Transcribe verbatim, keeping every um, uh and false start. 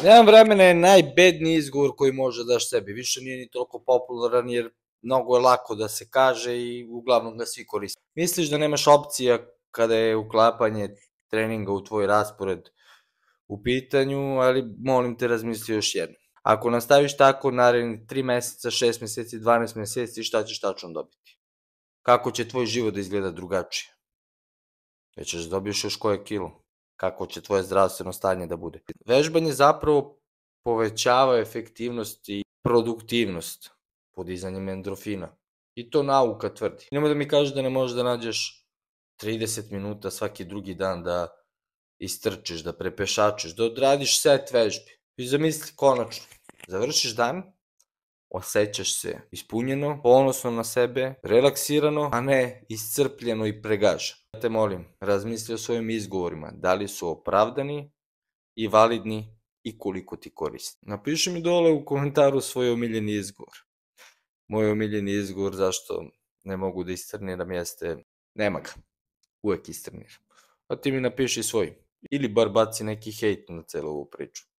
Nemam vremena je najbedniji izgovor koji može daš sebi. Više nije ni toliko popularan jer mnogo je lako da se kaže i uglavnom ga svi koriste. Misliš da nemaš opcija kada je uklapanje treninga u tvoj raspored u pitanju, ali molim te razmisli još jedno. Ako nastaviš tako narednih tri meseca, šest meseci, dvanaest meseci, šta ćeš tačno dobiti? Kako će tvoj život da izgleda drugačije? Već ćeš dobiješ još koje kilo? Kako će tvoje zdravstveno stanje da bude? Vežbanje zapravo povećava efektivnost i produktivnost podizanjem endorfina. I to nauka tvrdi. Nemoj da mi kažeš da ne možeš da nađeš trideset minuta svaki drugi dan da istrčiš, da prepešačeš, da odradiš set vežbi. I zamisli konačno, završiš dan, osjećaš se ispunjeno, ponosno na sebe, relaksirano, a ne iscrpljeno i pregaženo. Ja te molim, razmisli o svojim izgovorima, da li su opravdani i validni i koliko ti koristi. Napiši mi dole u komentaru svoj omiljeni izgovor. Moj omiljeni izgovor zašto ne mogu da istrniram jeste nema ga, uvek istrniram. A ti mi napiši svoj, ili bar baci neki hejt na celu ovu priču.